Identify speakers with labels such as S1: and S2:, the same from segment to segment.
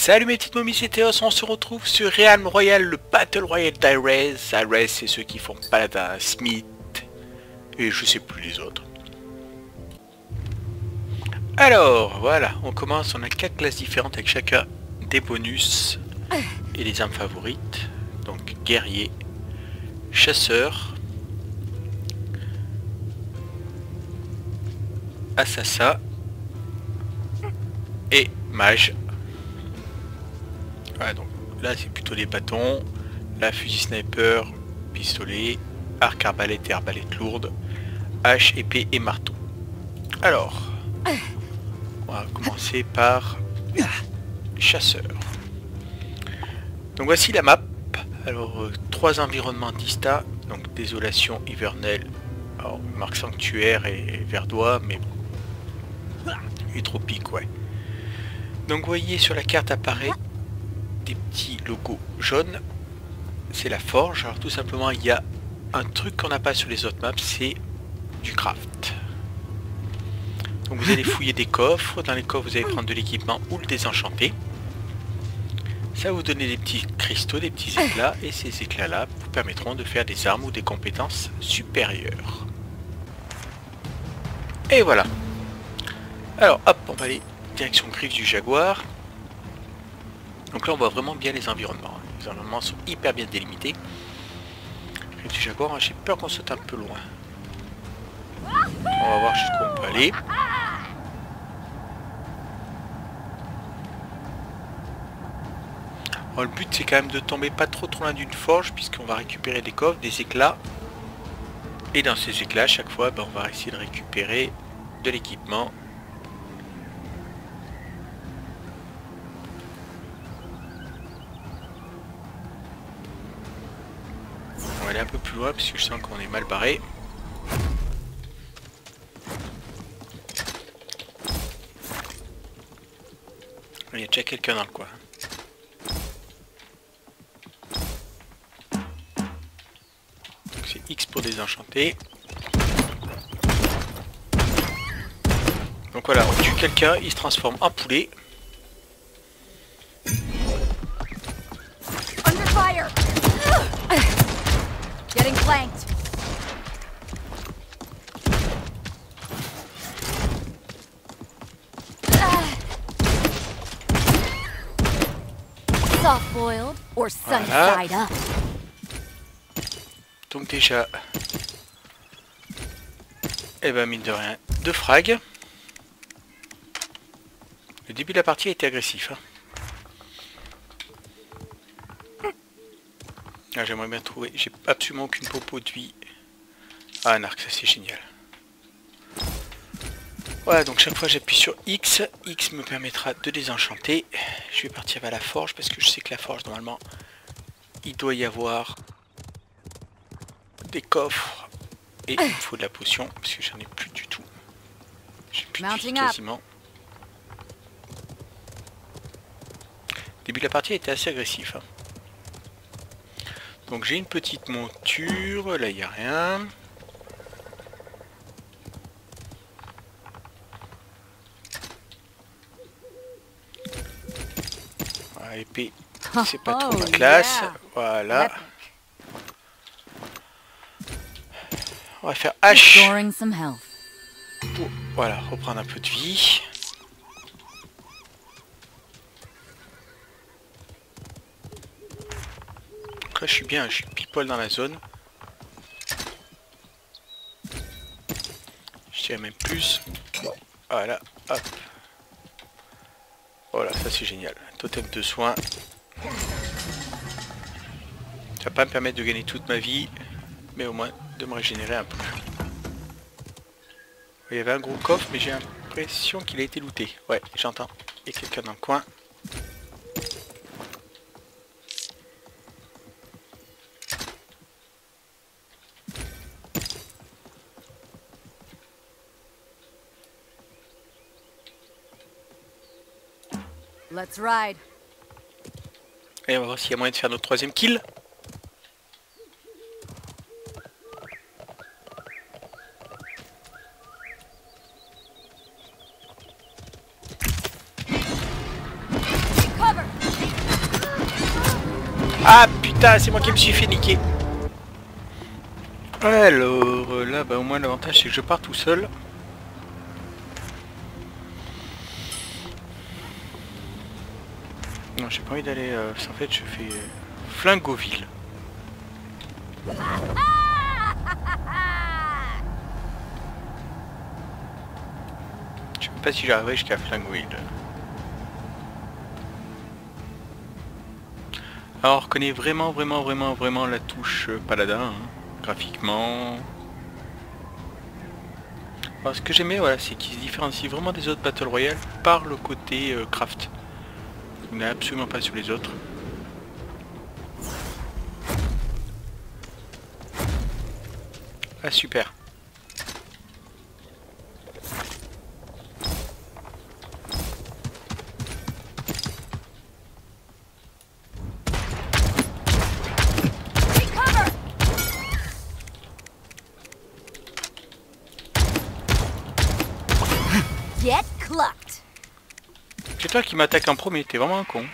S1: Salut mes petites momies, c'est Théos, on se retrouve sur Realm Royale, le Battle Royale d'Ares. Ares, c'est ceux qui font Paladin, Smith et je sais plus les autres. Alors, voilà, on commence, on a 4 classes différentes avec chacun des bonus et des armes favorites. Donc guerrier, chasseur, assassin et mage. Voilà, donc là c'est plutôt des bâtons, là fusil sniper, pistolet, arc arbalète et arbalète lourde, hache, épée et marteau. Alors, on va commencer par chasseur. Donc voici la map. Alors 3 environnements distincts, donc désolation hivernelle, alors marque sanctuaire et verdois, mais et tropique, ouais. Donc vous voyez sur la carte apparaît des petits logos jaunes, c'est la forge. Alors tout simplement il y a un truc qu'on n'a pas sur les autres maps, c'est du craft. Donc vous allez fouiller des coffres, dans les coffres vous allez prendre de l'équipement ou le désenchanter. Ça va vous donner des petits cristaux, des petits éclats, et ces éclats là vous permettront de faire des armes ou des compétences supérieures. Et voilà. Alors hop, on va aller direction griffe du jaguar. Donc là on voit vraiment bien les environnements. Les environnements sont hyper bien délimités. Griffe du jaguar, j'ai peur qu'on saute un peu loin. On va voir jusqu'où on peut aller. Alors, le but c'est quand même de tomber pas trop loin d'une forge, puisqu'on va récupérer des coffres, des éclats. Et dans ces éclats, chaque fois on va essayer de récupérer de l'équipement. On va aller un peu plus loin parce que je sens qu'on est mal barré. Il y a déjà quelqu'un dans le coin. C'est X pour désenchanter. Donc voilà, on tue quelqu'un, il se transforme en poulet.
S2: Under fire. Getting flanked. Soft boiled or sunny
S1: Voilà.
S2: side up.
S1: Donc déjà, eh ben mine de rien, 2 frags. Le début de la partie a été agressif. Hein. Ah, j'aimerais bien trouver, j'ai absolument aucune popo de vie. Ah, un arc, ça c'est génial. Voilà, donc chaque fois j'appuie sur X, X me permettra de désenchanter. Je vais partir vers la forge parce que je sais que la forge normalement il doit y avoir des coffres et il me faut de la potion parce que j'en ai plus du tout. J'ai plus de vie quasiment. Le début de la partie a été assez agressif. Hein. Donc j'ai une petite monture, là il n'y a rien. Voilà, épée, c'est pas trop ma classe. Voilà. On va faire H pour, voilà, reprendre un peu de vie. Donc là je suis bien, je suis pile poil dans la zone. Je dirais même plus. Voilà, hop. Voilà, ça c'est génial. Totem de soins. Ça va pas me permettre de gagner toute ma vie, mais au moins de me régénérer un peu. Il y avait un gros coffre, mais j'ai l'impression qu'il a été looté. Ouais, j'entends. Il y a quelqu'un dans le coin.
S2: Let's ride.
S1: Et on va voir s'il y a moyen de faire notre 3e kill.
S2: Cover.
S1: Ah putain, c'est moi qui me suis fait niquer. Alors là, bah, au moins l'avantage c'est que je pars tout seul. Non, j'ai pas envie d'aller... en fait, je fais Flingoville. Je sais pas si j'arriverai jusqu'à Flingoville. Alors, on reconnaît vraiment la touche paladin, hein, graphiquement. Alors, ce que j'aimais, voilà, c'est qu'il se différencie vraiment des autres Battle Royale par le côté craft. Il n'est absolument pas sur les autres. Ah, super.
S2: Get clucked.
S1: C'est toi qui m'attaque en premier, t'es vraiment un con.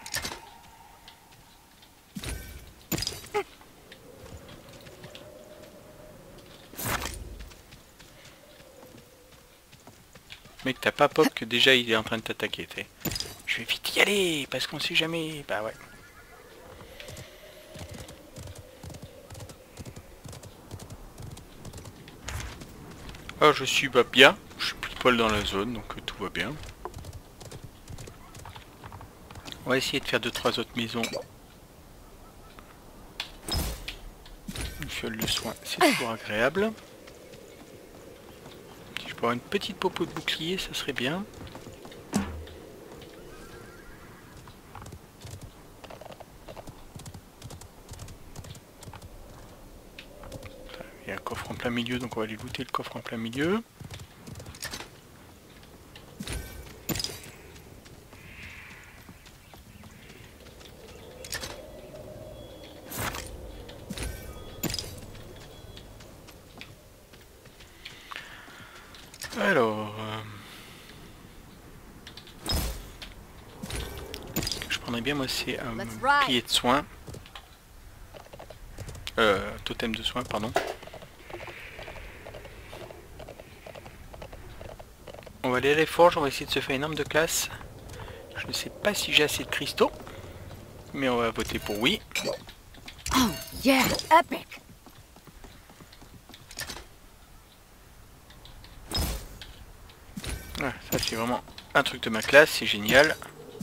S1: Mec, t'as pas pop que déjà il est en train de t'attaquer, t'sais. Je vais vite y aller, parce qu'on sait jamais. Bah ouais. Ah, je suis bah, bien. Je suis pile poil dans la zone, donc tout va bien. On va essayer de faire 2-3 autres maisons. Une fiole de soin, c'est toujours agréable. Si je peux avoir une petite popo de bouclier, ça serait bien. Il y a un coffre en plein milieu, donc on va aller looter le coffre en plein milieu. Alors... ce que je prendrais bien moi c'est un bouclier de soin. Totem de soin, pardon. On va aller à la forge, on va essayer de se faire une arme de classe. Je ne sais pas si j'ai assez de cristaux, mais on va voter pour oui.
S2: Oh yeah, epic.
S1: Ah, ça c'est vraiment un truc de ma classe, c'est génial.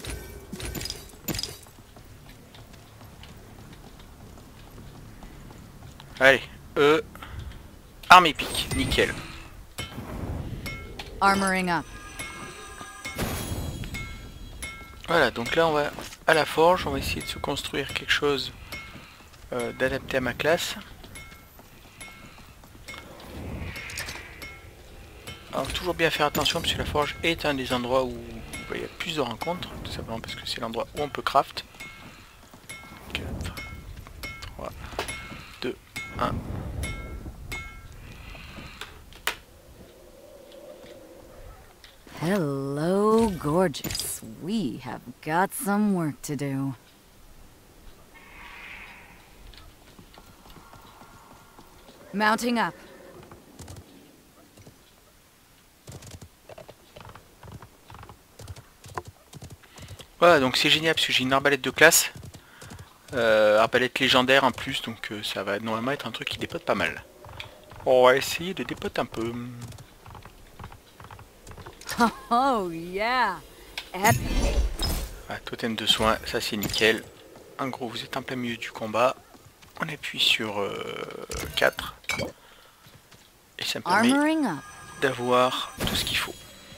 S1: Allez, arme épique, nickel.
S2: Armoring up.
S1: Voilà, donc là on va à la forge, on va essayer de se construire quelque chose d'adapté à ma classe. Alors toujours bien faire attention parce que la forge est un des endroits où il y a plus de rencontres, tout simplement parce que c'est l'endroit où on peut craft. 4, 3, 2, 1.
S2: Hello, gorgeous. We have got some work to do. Mounting up.
S1: Voilà, donc c'est génial parce que j'ai une arbalète de classe. Arbalète légendaire en plus, donc ça va normalement être un truc qui dépote pas mal. On va essayer de dépoter un peu.
S2: Oh yeah, epic.
S1: Ah, totem de soin, ça c'est nickel. En gros, vous êtes en plein milieu du combat. On appuie sur 4. Et ça me permet d'avoir tout ce qu'il faut.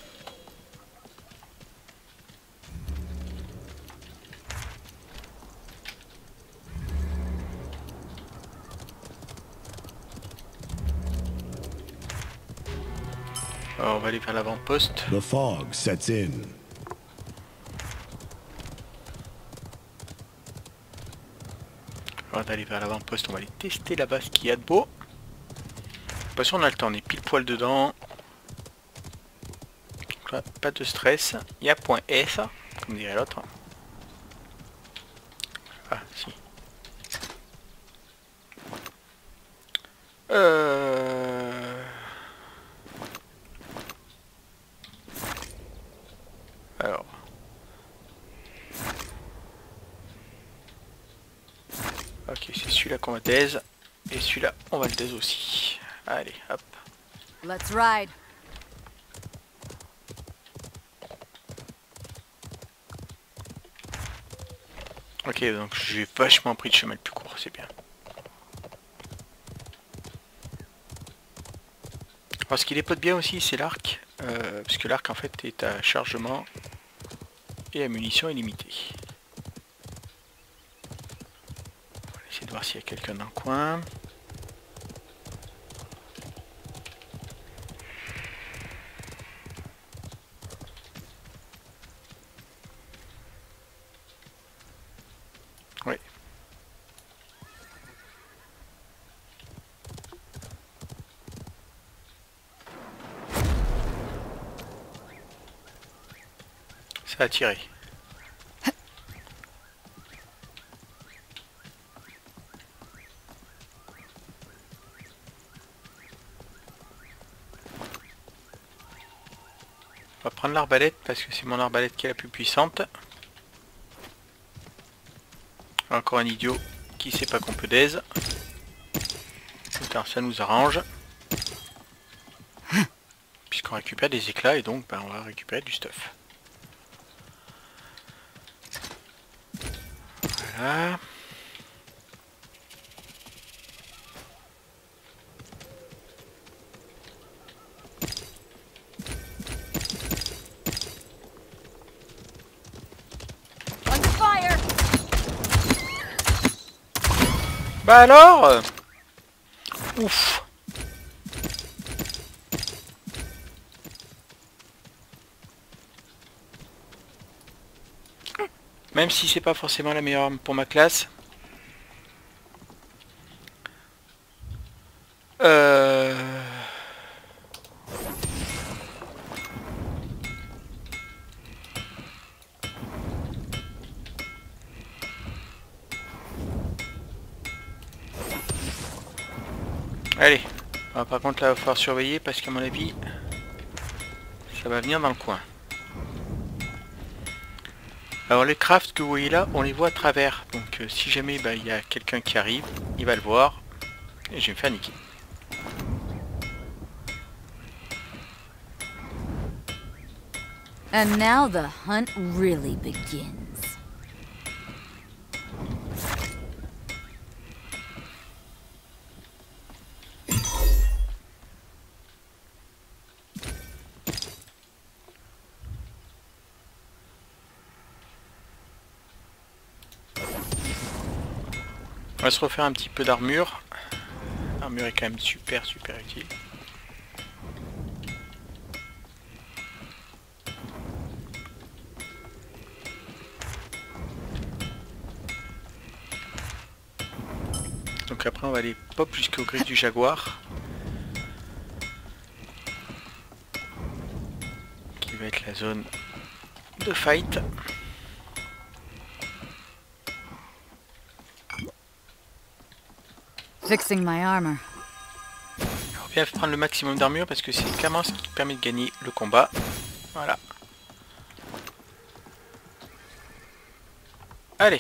S1: Alors, on va aller vers l'avant-poste.
S3: The fog sets in.
S1: Avant d'aller vers l'avant-poste, on va aller tester là-bas ce qu'il y a de beau. De toute façon, on a le temps, on est pile poil dedans. Donc là, pas de stress. Il y a point S, comme dirait l'autre. Ah, si. Alors. Ok, c'est celui-là qu'on va daise. Et celui-là, on va le daise aussi. Allez, hop.
S2: Let's ride.
S1: Ok, donc j'ai vachement pris le chemin le plus court, c'est bien. Alors ce qui dépote bien aussi, c'est l'arc. Parce que l'arc en fait est à chargement et à munitions illimitées. On va essayer de voir s'il y a quelqu'un dans le coin. Oui. Ça a tiré. On va prendre l'arbalète parce que c'est mon arbalète qui est la plus puissante. Encore un idiot qui sait pas qu'on peut daise. Putain, ça nous arrange. Puisqu'on récupère des éclats et donc ben, on va récupérer du stuff. Voilà.
S2: Under fire.
S1: Bah alors ouf. Même si c'est pas forcément la meilleure arme pour ma classe. Allez, par contre là il va falloir surveiller parce qu'à mon avis ça va venir dans le coin. Alors les crafts que vous voyez là, on les voit à travers. Donc si jamais il y a quelqu'un qui arrive, il va le voir et je vais me faire niquer.
S2: And now the hunt really begins.
S1: On va se refaire un petit peu d'armure. L'armure est quand même super utile. Donc après on va aller pop jusqu'au griffes du jaguar. Qui va être la zone de fight.
S2: Fixing my armor.
S1: Il faut bien prendre le maximum d'armure parce que c'est clairement ce qui permet de gagner le combat. Voilà. Allez.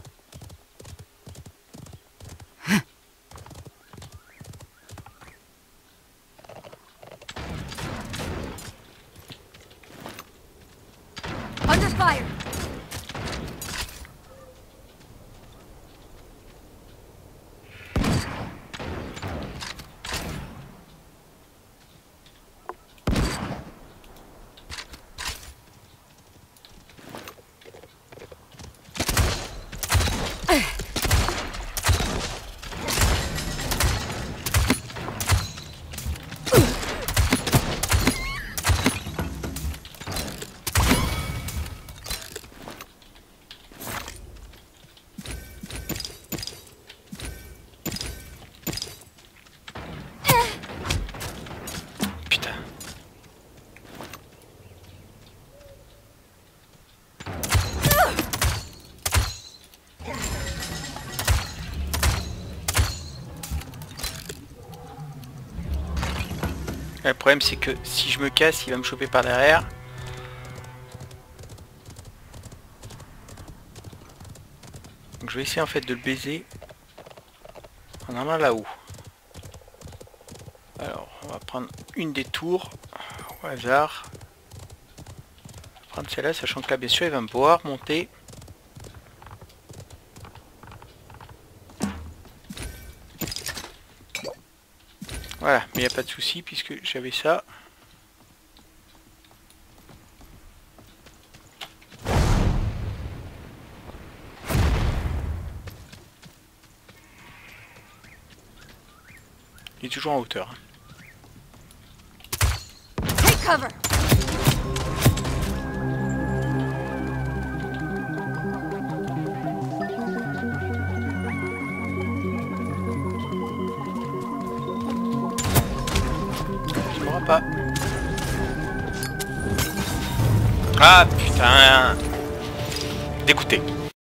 S2: Under fire.
S1: Putain. Le problème c'est que si je me casse, il va me choper par derrière. Donc je vais essayer en fait de le baiser en allant là-haut. Alors on va prendre une des tours au hasard. Je vais prendre celle-là, sachant que là bien sûr il va me voir monter. Voilà, mais il n'y a pas de souci puisque j'avais ça. Il est toujours en hauteur.
S2: Take cover.
S1: Il m'aura pas. Ah putain. Dégoûté.